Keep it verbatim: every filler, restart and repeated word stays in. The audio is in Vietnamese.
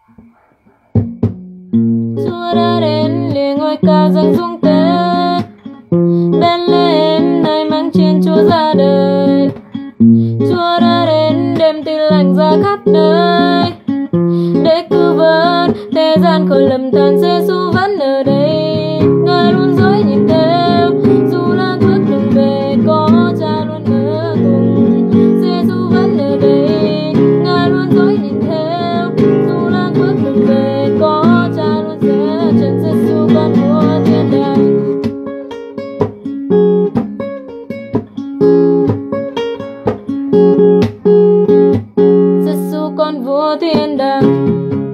Chúa đã đến liền ngôi cao dâng dung tế, Bethlehem nay mang trên Chúa ra đời. Chúa đã đến đem tin lành ra khắp nơi, để cứu vớt thế gian khỏi lầm than. Giêsu vẫn ở đây, Ngài luôn dõi nhìn theo, dù là bước đường về có Cha luôn ở cùng. Giêsu vẫn ở đây, Ngài luôn dõi nhìn theo, dù là bước đường về có Cha luôn giữa chân. Giêsu con vua thiên đàng, Giêsu con vua thiên đàng.